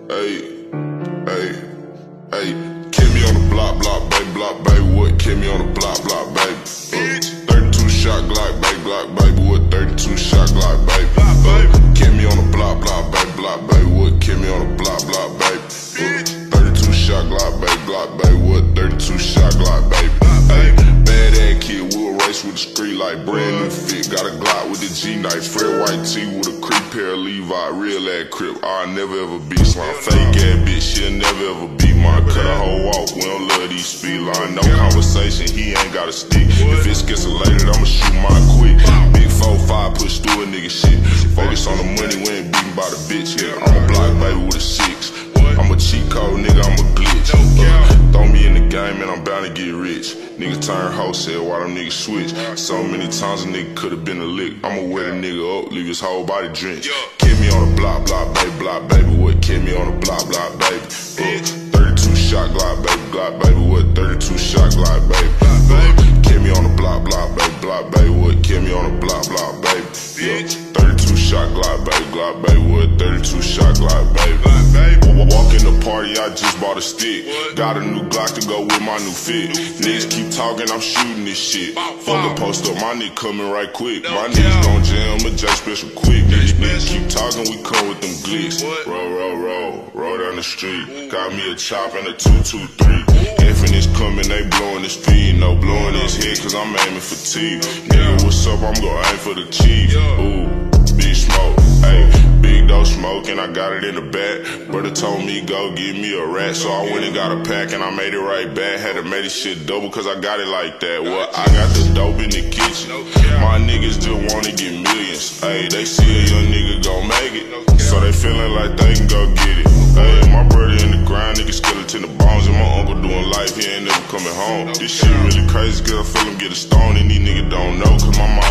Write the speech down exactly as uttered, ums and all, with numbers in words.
Hey, hey, hey, kill me on the block, block, baby, block, baby, what? Kill me on the block, block, baby. Uh, thirty-two shot Glock, baby, Glock, baby, what? thirty-two shot Glock, baby. Uh, kill me on the block, block, baby, block, baby, what? Kill me on the block, block, baby. Uh, thirty-two shot Glock, baby, Glock, baby, what? thirty-two shot Glock, baby. Hey, bad ass kid, we'll race with the street like brand new fit. Got a Glock with the G-knife, Fred white tee with a creep pair of Levi, real ass crip. I'll never ever be slime. Fake ass bitch, she'll never ever be mine. Cut a hoe off, we don't love these speed lines. No conversation, he ain't got a stick. If it's escalated, I'ma shoot mine quick. Big four five, push through a nigga shit. Focus on the money, we ain't beaten by the bitch. Yeah, I'm a block baby with a six. I'm a cheat code, nigga, I'm a glitch. Uh, throw me in the game and I'm bound to get rich. Niggas turn wholesale while them niggas switch. So many times a nigga could've been a lick. I'ma wet a nigga up, leave his whole body drenched. Kill me on the block, block, baby, block, baby, what? Kill me on the block, block, baby. Uh, thirty-two shot Glock, baby, Glock, baby, what? thirty-two shot Glock, baby. Uh, kill me on the block, block, baby, block, baby, what? Kill me on the block, block, baby. Yeah, thirty-two shot Glock, baby, Glock, baby, what? thirty-two shot Glock, baby. Walk in the party, I just bought a stick. Got a new Glock to go with my new fit. Niggas keep talking, I'm shooting this shit. Fuck a post up, my nigga coming right quick. My niggas gon' jam a J special quick. These niggas keep talking, we come with them glicks. Roll, roll, roll, roll down the street. Got me a chop and a two two three. Effing is coming, they blowing his feet. No blowing his head, cause I'm aiming for T. Nigga, what's up? I'm gon' aim for the chief. Ooh, big smoke, ayy. Big dope smoke and I got it in the back. Brother told me go give me a rat, so I went and got a pack and I made it right back. Had to make this shit double cause I got it like that. Well, I got the dope in the kitchen. My niggas just wanna get millions. Ayy, they see a young nigga gon' make it, so they feeling like they can go get it. Ayy, my brother in the ground, nigga skeleton the bones, and my uncle doing life, he ain't never coming home. This shit really crazy cause I feel him get a stone and these niggas don't know, cause my mom